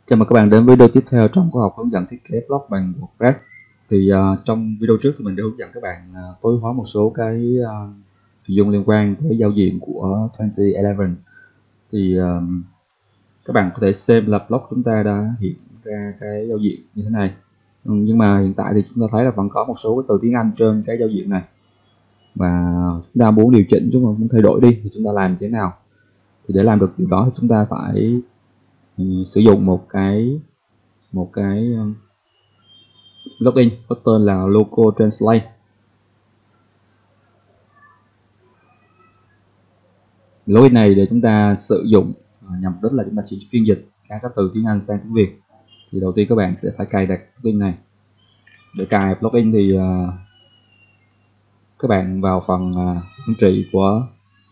Chào mừng các bạn đến video tiếp theo trong khóa học hướng dẫn thiết kế blog bằng WordPress. Thì trong video trước thì mình đã hướng dẫn các bạn tối ưu hóa một số cái nội dung liên quan tới giao diện của 2011. Thì các bạn có thể xem là blog chúng ta đã hiện ra cái giao diện như thế này. Nhưng mà hiện tại thì chúng ta thấy là vẫn có một số cái từ tiếng Anh trên cái giao diện này. Và chúng ta muốn điều chỉnh, chúng ta muốn thay đổi đi thì chúng ta làm thế nào? Thì để làm được điều đó thì chúng ta phải sử dụng một cái plugin có tên là Local Translate. Plugin này để chúng ta sử dụng nhằm mục đích là chúng ta chỉ phiên dịch các từ tiếng Anh sang tiếng Việt. Thì đầu tiên các bạn sẽ phải cài đặt plugin này. Để cài plugin thì các bạn vào phần quản trị của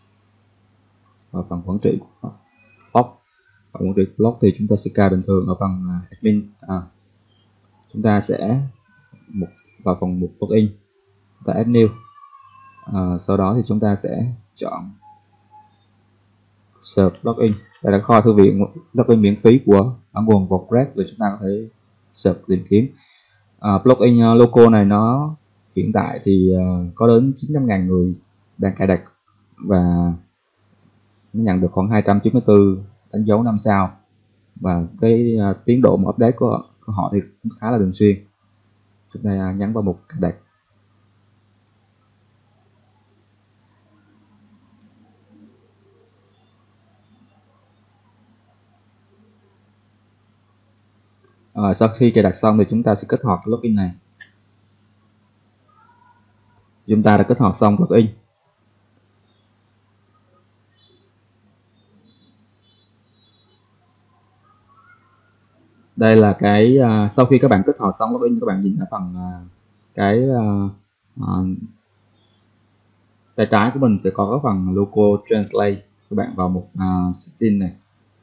blog. Và quản trị blog thì chúng ta sẽ cài bình thường ở phần admin. Chúng ta sẽ vào phần mục plugin, chúng ta add new. Sau đó thì chúng ta sẽ chọn search plugin. Đây là kho thư viện plugin miễn phí của bản nguồn WordPress và chúng ta có thể search tìm kiếm. Plugin local này nó hiện tại thì có đến 900.000 người đang cài đặt và nó nhận được khoảng 294 đánh dấu 5 sao, và cái tiến độ mà update của họ thì cũng khá là thường xuyên. Chúng ta nhấn vào mục cài đặt. Sau khi cài đặt xong thì chúng ta sẽ kích hoạt plugin này. Chúng ta đã kích hoạt xong plugin. Đây là cái sau khi các bạn kích hoạt xong plugin, các bạn nhìn ở phần tay trái của mình sẽ có cái phần Local Translate. Các bạn vào mục setting này.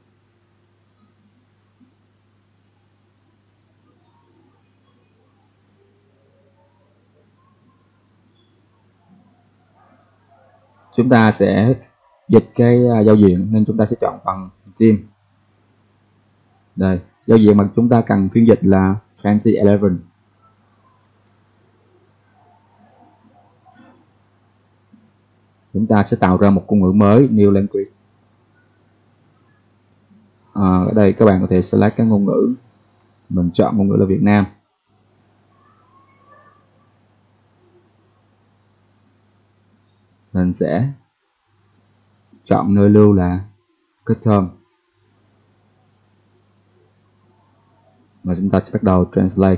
Chúng ta sẽ dịch cái giao diện nên chúng ta sẽ chọn phần theme. Đây, giao diện mà chúng ta cần phiên dịch là 2011. Chúng ta sẽ tạo ra một ngôn ngữ mới, new language. Ở đây các bạn có thể select cái ngôn ngữ. Mình chọn ngôn ngữ là Việt Nam. Mình sẽ chọn nơi lưu là custom. Và chúng ta sẽ bắt đầu translate.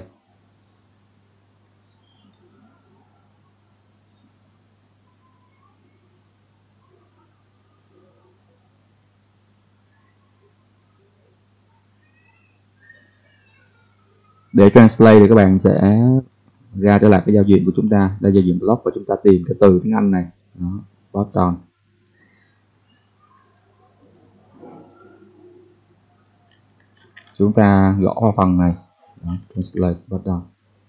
Để translate thì các bạn sẽ ra trở lại cái giao diện của chúng ta, đây giao diện blog, và chúng ta tìm cái từ tiếng Anh này. Đó, button. Chúng ta gõ vào phần này. Đó, translate button.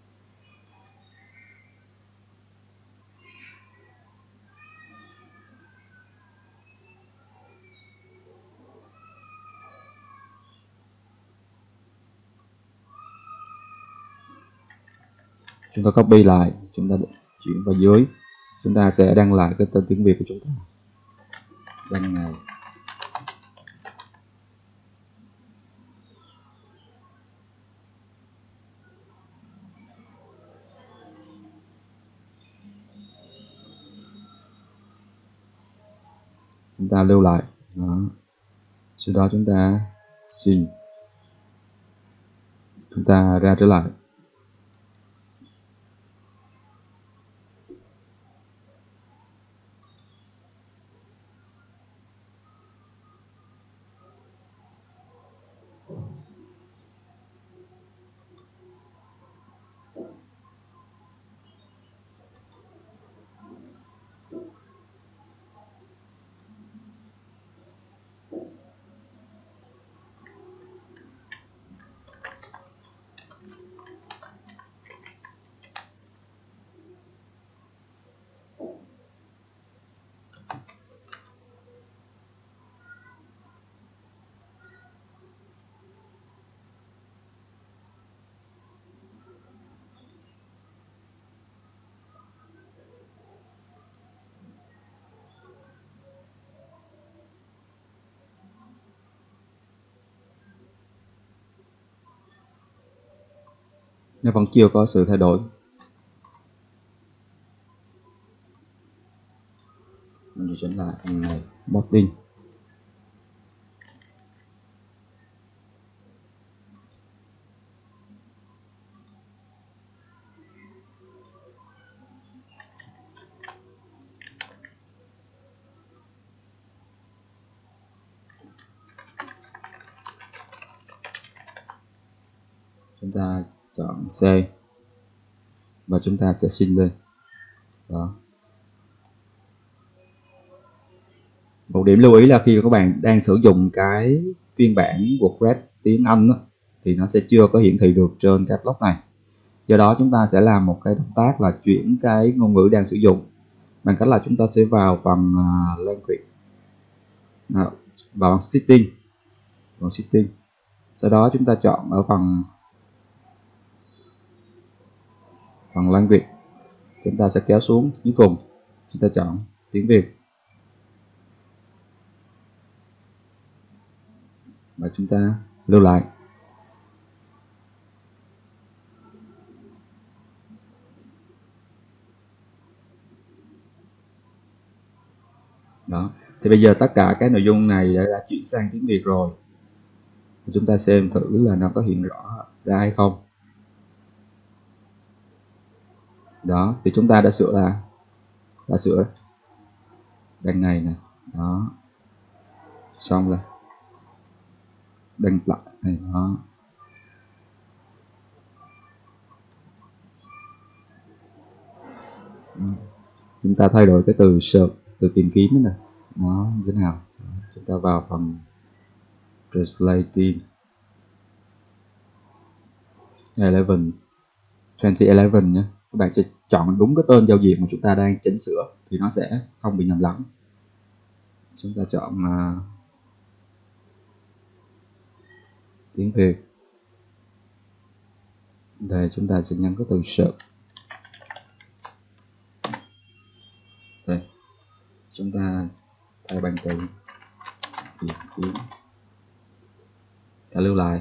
Chúng ta copy lại, chúng ta chuyển vào dưới. Chúng ta sẽ đăng lại cái tên tiếng Việt của chúng ta. Đăng này. Chúng ta lưu lại. Đó. Sau đó chúng ta xin. Chúng ta ra trở lại. nó vẫn chưa có sự thay đổi. Mình điều chỉnh lại phần này botting. Chúng ta chọn C và chúng ta sẽ xin lên. Đó. Một điểm lưu ý là khi các bạn đang sử dụng cái phiên bản WordPress tiếng Anh đó, thì nó sẽ chưa có hiển thị được trên cái block này. Do đó chúng ta sẽ làm một cái động tác là chuyển cái ngôn ngữ đang sử dụng bằng cách là chúng ta sẽ vào phần language, vào setting, sau đó chúng ta chọn ở phần language, chúng ta sẽ kéo xuống dưới cùng, chúng ta chọn tiếng Việt và chúng ta lưu lại. Đó, thì bây giờ tất cả cái nội dung này đã chuyển sang tiếng Việt rồi. Chúng ta xem thử là nó có hiện rõ ra hay không. Đó, thì chúng ta đã sửa đằng này nè. Đó, xong rồi đăng lại này. Đó, chúng ta thay đổi cái từ search, từ tìm kiếm này, nó như thế nào. Đó, chúng ta vào phần translating 2011 nhé. Các bạn sẽ chọn đúng cái tên giao diện mà chúng ta đang chỉnh sửa thì nó sẽ không bị nhầm lẫn. Chúng ta chọn tiếng Việt. Đây chúng ta sẽ nhấn cái từ search. Đây, chúng ta thay bằng từ tìm kiếm. Ta lưu lại.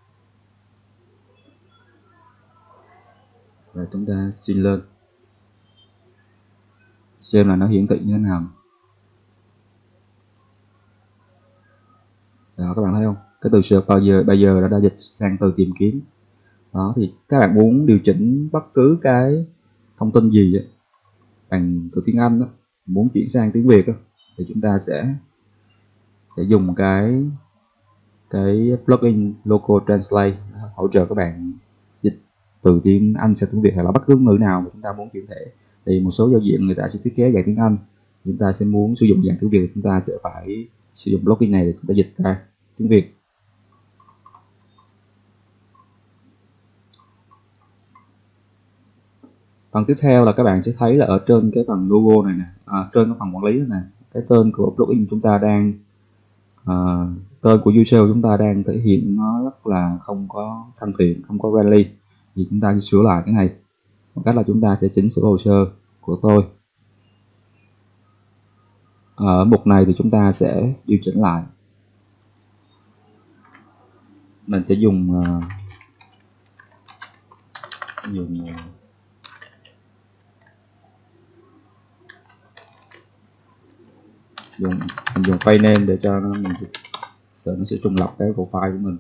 Rồi chúng ta xin lên. Xem là nó hiển thị như thế nào. Đó, các bạn thấy không? Cái từ search bây giờ đã dịch sang từ tìm kiếm. Đó, thì các bạn muốn điều chỉnh bất cứ cái thông tin gì ấy, bằng từ tiếng Anh đó, muốn chuyển sang tiếng Việt đó, thì chúng ta sẽ dùng cái plugin Local Translate hỗ trợ các bạn dịch từ tiếng Anh sang tiếng Việt hay là bất cứ ngữ nào mà chúng ta muốn chuyển thể. Thì một số giao diện người ta sẽ thiết kế dạng tiếng Anh, chúng ta sẽ muốn sử dụng dạng tiếng Việt, chúng ta sẽ phải sử dụng plugin này để chúng ta dịch ra tiếng Việt. Phần tiếp theo là các bạn sẽ thấy là ở trên cái phần logo này nè, trên cái phần quản lý này nè, cái tên của plugin chúng ta đang tên của user của chúng ta đang thể hiện nó rất là không có thân thiện, không có friendly, thì chúng ta sẽ sửa lại cái này bằng cách là chúng ta sẽ chỉnh sửa hồ sơ của tôi. Ở mục này thì chúng ta sẽ điều chỉnh lại. Mình sẽ dùng file name để cho mình sợ nó sẽ trùng lập cái profile của mình.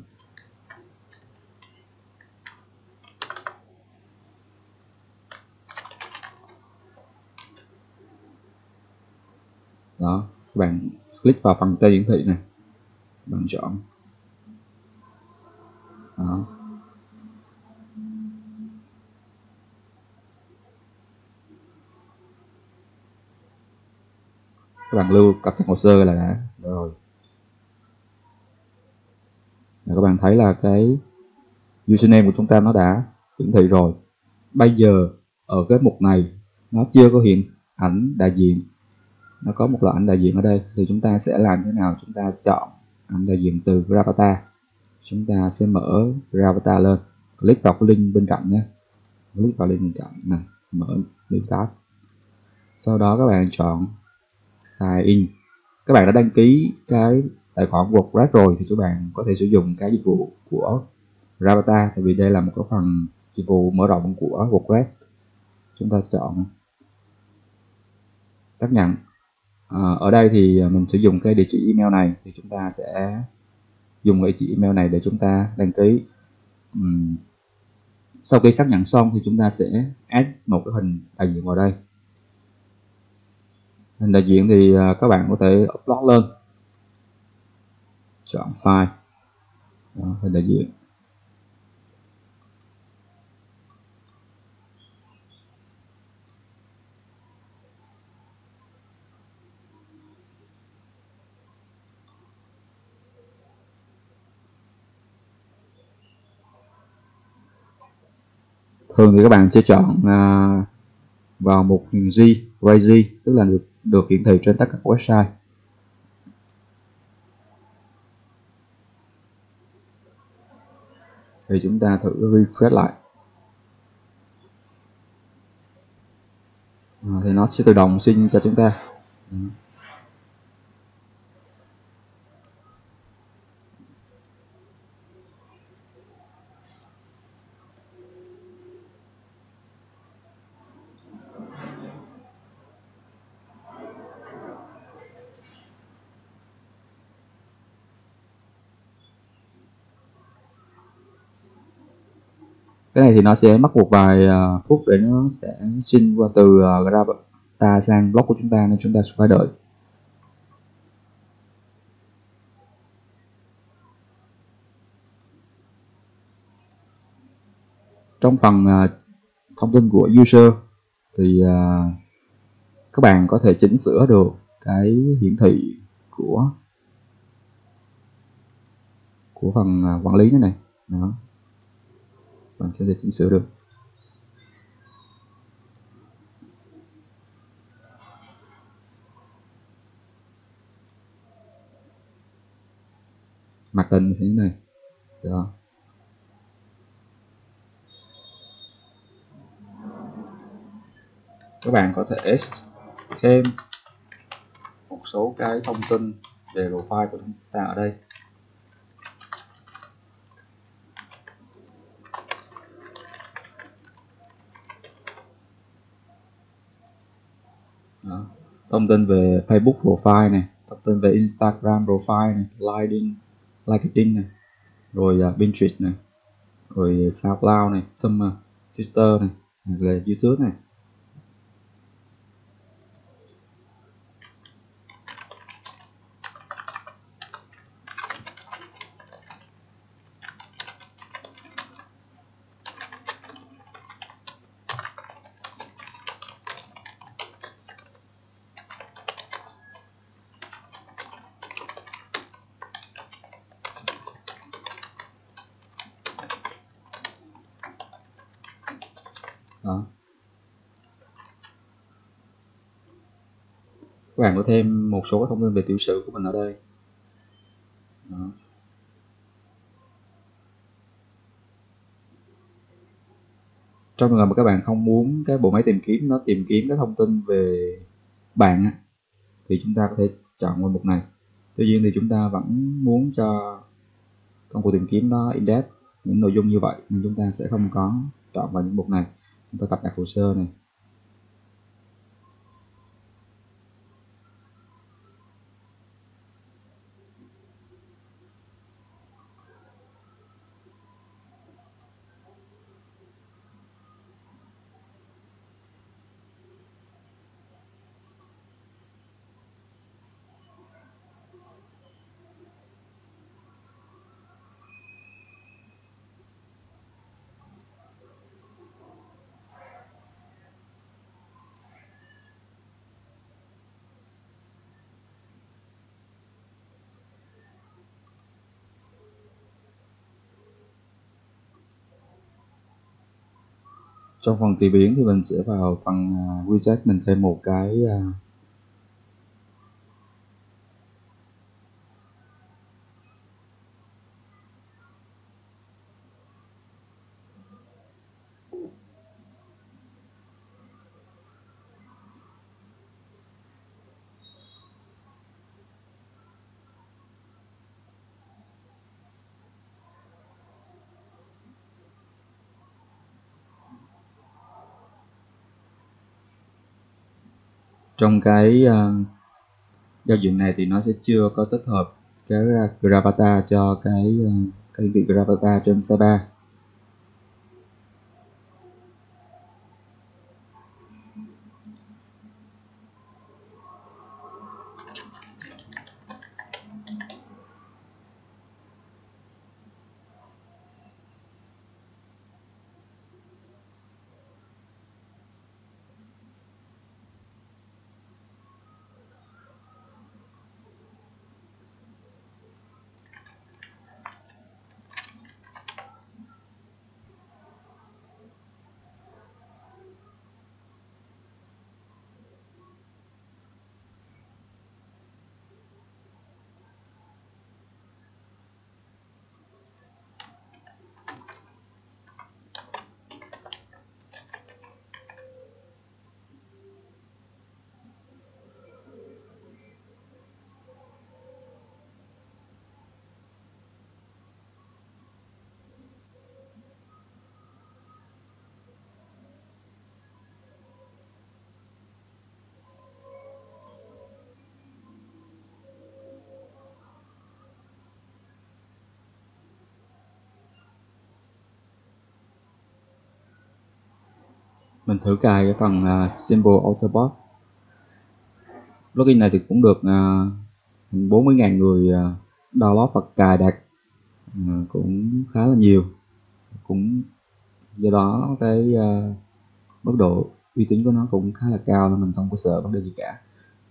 Đó, các bạn click vào phần tên hiển thị này, bạn chọn. Đó. Các bạn lưu cập nhật hồ sơ là đã rồi. Và các bạn thấy là cái username của chúng ta nó đã hiển thị rồi. Bây giờ ở cái mục này nó chưa có hiện ảnh đại diện, nó có một loại ảnh đại diện ở đây, thì chúng ta sẽ làm thế nào? Chúng ta chọn ảnh đại diện từ Gravatar, chúng ta sẽ mở Gravatar lên, click vào cái link bên cạnh nhé, click vào link bên cạnh này, mở new tab. Sau đó các bạn chọn sign in. Các bạn đã đăng ký cái tài khoản WordPress rồi thì các bạn có thể sử dụng cái dịch vụ của Gravatar, tại vì đây là một cái phần dịch vụ mở rộng của WordPress. Chúng ta chọn xác nhận. Ở đây thì mình sử dụng cái địa chỉ email này, thì chúng ta sẽ dùng địa chỉ email này để chúng ta đăng ký. Sau khi xác nhận xong thì chúng ta sẽ add một cái hình đại diện vào đây. Hình đại diện thì các bạn có thể upload lên, chọn file. Đó, hình đại diện. Thường thì các bạn sẽ chọn vào mục G, Crazy, tức là được hiển thị trên tất cả các website. Thì chúng ta thử refresh lại. Thì nó sẽ tự động sinh cho chúng ta. Cái này thì nó sẽ mất một vài phút để nó sẽ sinh qua từ Gravatar sang blog của chúng ta, nên chúng ta sẽ phải đợi. Trong phần thông tin của user thì các bạn có thể chỉnh sửa được cái hiển thị của phần quản lý này. Đó, bạn có thể chỉnh sửa được. Mặc định như thế này. Đó. Các bạn có thể thêm một số cái thông tin về profile của chúng ta ở đây. Đó. Thông tin về Facebook profile này, thông tin về Instagram profile này, LinkedIn này, rồi Pinterest này, rồi SoundCloud này, Twitter này, rồi YouTube này. Đó. Các bạn có thêm một số thông tin về tiểu sử của mình ở đây. Đó. Trong trường hợp mà các bạn không muốn cái bộ máy tìm kiếm nó tìm kiếm cái thông tin về bạn thì chúng ta có thể chọn vào mục này. Tuy nhiên thì chúng ta vẫn muốn cho công cụ tìm kiếm nó index những nội dung như vậy, nên chúng ta sẽ không có chọn vào những mục này. Chúng ta cập nhật hồ sơ này. Trong phần tùy biến thì mình sẽ vào phần widget, mình thêm một cái Trong cái giao diện này thì nó sẽ chưa có tích hợp cái Gravatar cho cái hiển thị Gravatar trên sidebar. Mình thử cài cái phần Symbol Autobot. Plugin này thì cũng được 40.000 người download và cài đặt, cũng khá là nhiều, cũng do đó cái mức độ uy tín của nó cũng khá là cao nên mình không có sợ vấn đề gì cả.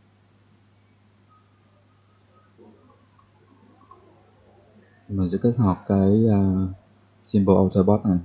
Mình sẽ kết hợp cái Symbol Autobot này.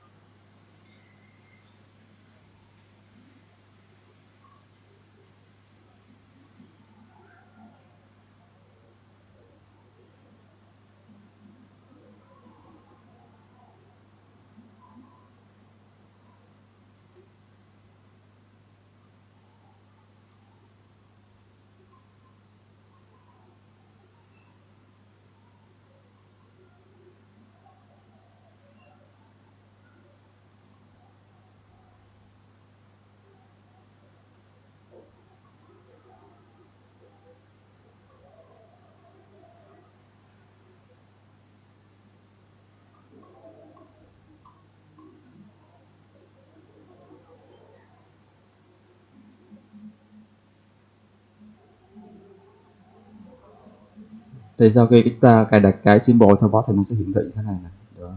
Thì sau khi chúng ta cài đặt cái Symbol Autobot thì nó sẽ hiển thị thế này nè. Đó.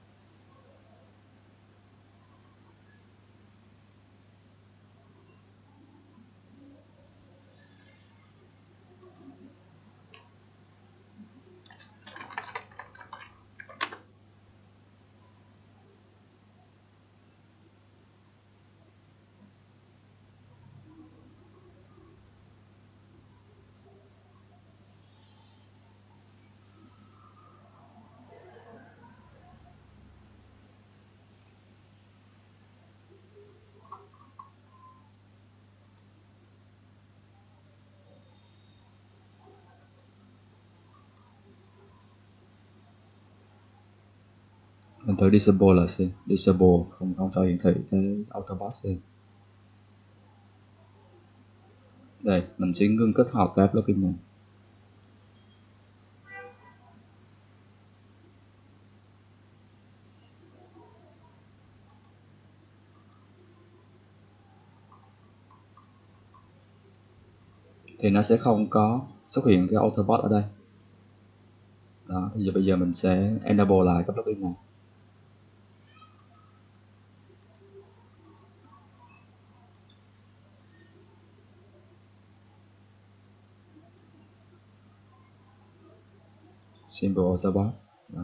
Mình thử disable là xem, disable không cho hiển thị cái Autobot xem. Đây, mình sẽ ngưng kết hợp cái plugin này. Thì nó sẽ không có xuất hiện cái Autobot ở đây. Đó, thì bây giờ mình sẽ enable lại cái plugin này. Symbol Autobot. Đó.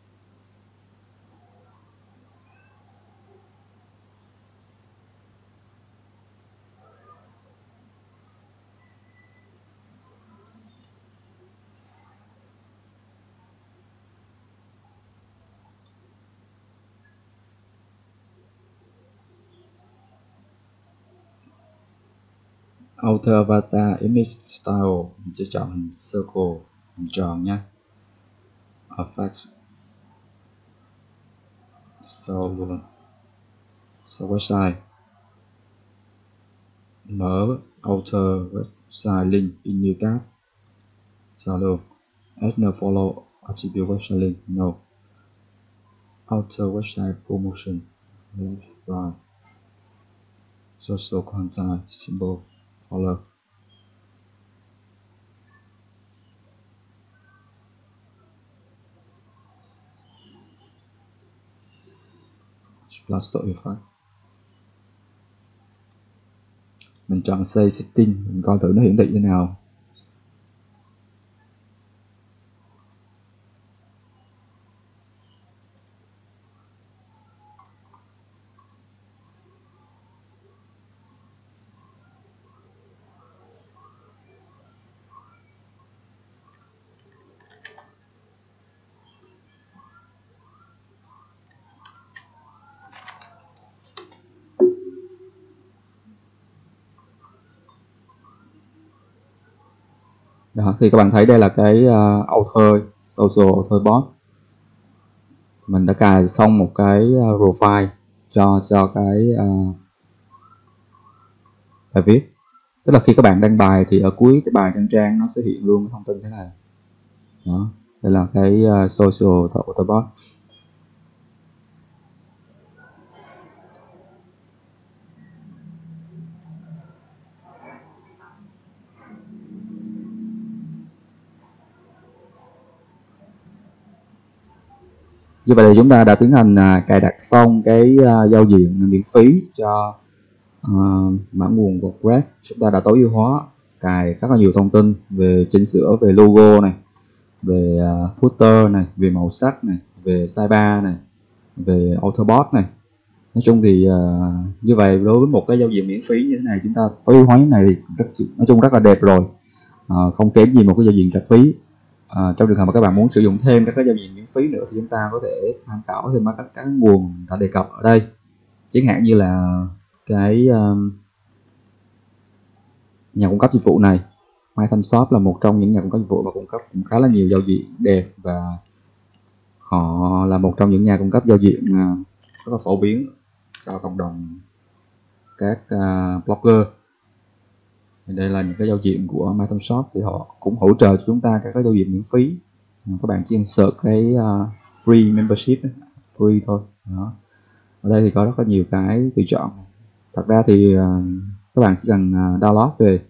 Auto Avatar Image Style, mình sẽ chọn hình circle, hình tròn nha. Effects, so website. Mở Outer website link in new tab. Cho luôn. Add no follow attribute website link. No. Outer website promotion. Right. Social contact symbol. Follow. Plus số effect. Mình chọn save setting, mình coi thử nó hiển thị thế nào. Đó, thì các bạn thấy đây là cái author social author bot. Mình đã cài xong một cái profile cho cái bài viết. Tức là khi các bạn đăng bài thì ở cuối cái bài trang nó sẽ hiện luôn cái thông tin thế này. Đó, đây là cái social author bot. Như vậy thì chúng ta đã tiến hành cài đặt xong cái giao diện miễn phí cho mã nguồn WordPress. Chúng ta đã tối ưu hóa, cài rất là nhiều thông tin về chỉnh sửa về logo này, về footer này, về màu sắc này, về sidebar này, về Autobot này. Nói chung thì như vậy đối với một cái giao diện miễn phí như thế này, chúng ta tối ưu hóa như thế này thì nói chung rất là đẹp rồi, không kém gì một cái giao diện trả phí. Trong trường hợp mà các bạn muốn sử dụng thêm các cái giao diện miễn phí nữa thì chúng ta có thể tham khảo thêm các nguồn đã đề cập ở đây, chẳng hạn như là cái nhà cung cấp dịch vụ này. MyTimeShop là một trong những nhà cung cấp dịch vụ và cung cấp cũng khá là nhiều giao diện đẹp, và họ là một trong những nhà cung cấp giao diện rất là phổ biến cho cộng đồng các blogger. Thì đây là những cái giao diện của MyTimeShop, thì họ cũng hỗ trợ cho chúng ta các cái giao diện miễn phí. Các bạn chỉ insert cái free membership, free thôi. Đó. Ở đây thì có rất là nhiều cái tùy chọn. Thật ra thì các bạn chỉ cần download về,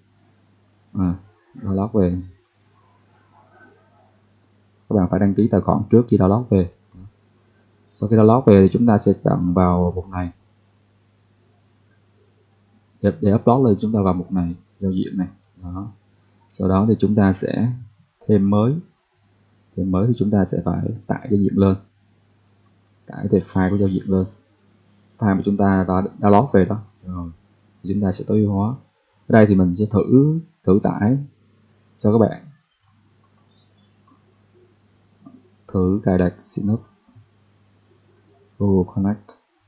các bạn phải đăng ký tài khoản trước khi download về. Sau khi download về thì chúng ta sẽ chọn vào mục này để upload lên. Chúng ta vào mục này, giao diện này. Đó. Sau đó thì chúng ta sẽ thêm mới thì chúng ta sẽ phải tải giao diện lên, tải tệp file của giao diện lên, file mà chúng ta đã download về đó. Rồi thì chúng ta sẽ tối ưu hóa. Ở đây thì mình sẽ thử tải cho các bạn, thử cài đặt Synapse Google Connect.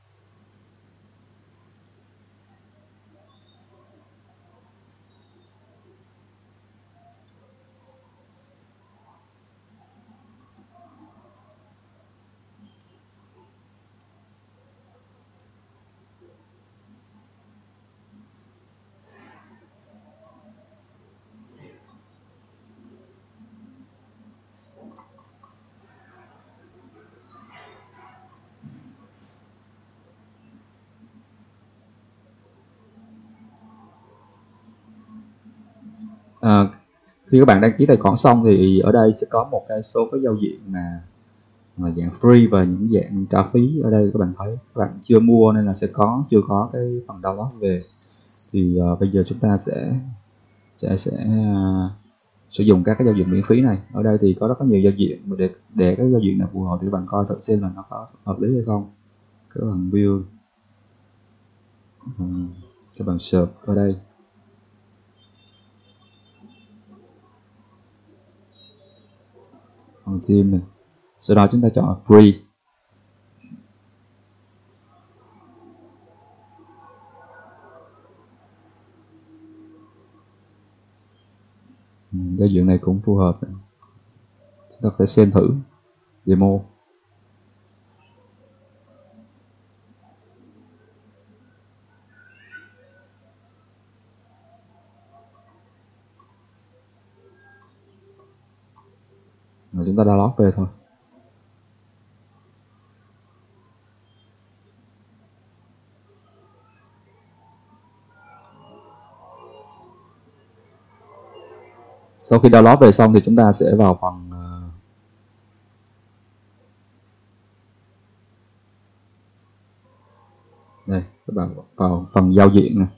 Khi các bạn đăng ký tài khoản xong thì ở đây sẽ có một cái số cái giao diện mà dạng free và những dạng trả phí. Ở đây các bạn thấy các bạn chưa mua nên là chưa có cái phần download về. Thì bây giờ chúng ta sẽ sử dụng các cái giao diện miễn phí này. Ở đây thì có rất là nhiều giao diện, mà để cái giao diện nào phù hợp thì các bạn coi thử xem là nó có hợp lý hay không. Các bạn build, các bạn search ở đây. Còn team này, sau đó chúng ta chọn free. Giao diện này cũng phù hợp, chúng ta có thể xem thử demo. Rồi chúng ta download về thôi. Sau khi download về xong thì chúng ta sẽ vào phần đây, các bạn vào phần giao diện này.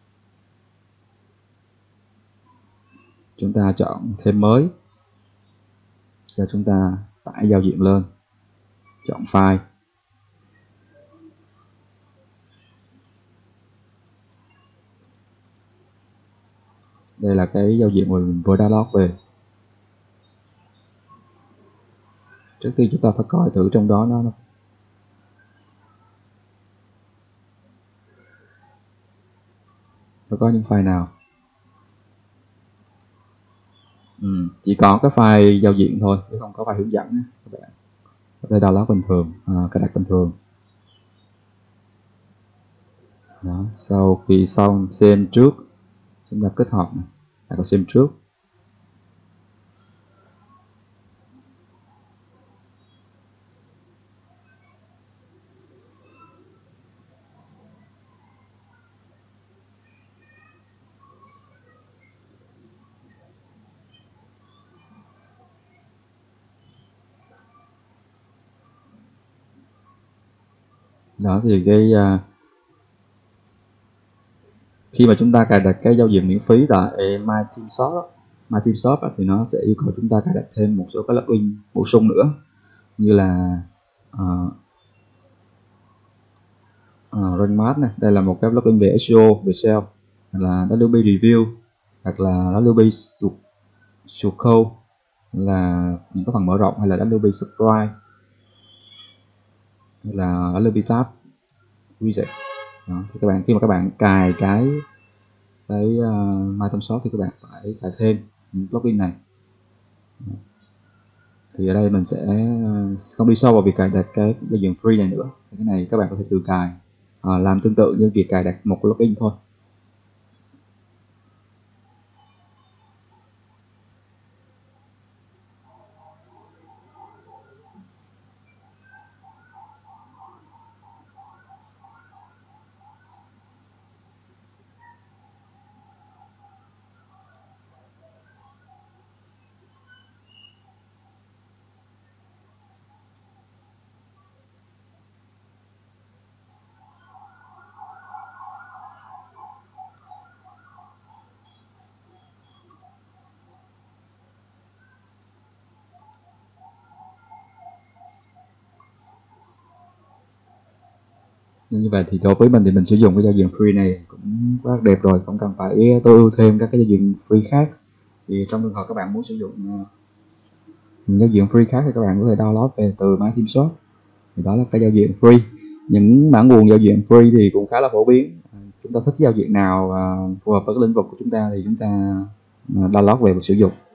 Chúng ta chọn thêm mới. Và chúng ta tải giao diện lên. Chọn file. Đây là cái giao diện mà mình vừa download về. Trước tiên chúng ta phải coi thử trong đó nó có những file nào. Chỉ có cái file giao diện thôi, chứ không có file hướng dẫn. Các bạn có thể download bình thường, cài đặt bình thường. Đó, sau khi xong xem trước, chúng ta kết hợp này, xem trước. Đó thì khi mà chúng ta cài đặt cái giao diện miễn phí tại MyTeamShop thì nó sẽ yêu cầu chúng ta cài đặt thêm một số cái plugin bổ sung nữa, như là Rank Math này. Đây là một cái plugin về SEO, về SEO, hoặc là WP Review, hoặc là WP Showcode, là những cái phần mở rộng, hay là WP Subscribe, hay là WP Tab Widgets. Đó, thì các bạn khi mà các bạn cài cái MyTeamShop thì các bạn phải cài thêm những plugin này. Thì ở đây mình sẽ không đi sâu vào việc cài đặt cái giao diện free này nữa. Cái này các bạn có thể tự cài, làm tương tự như việc cài đặt một plugin thôi. Như vậy thì đối với mình thì mình sử dụng cái giao diện free này cũng quá đẹp rồi, không cần phải tối ưu thêm các cái giao diện free khác. Thì trong trường hợp các bạn muốn sử dụng giao diện free khác thì các bạn có thể download về từ MyTeamShop. Thì đó là cái giao diện free. Những mã nguồn giao diện free thì cũng khá là phổ biến. Chúng ta thích giao diện nào phù hợp với cái lĩnh vực của chúng ta thì chúng ta download về và sử dụng.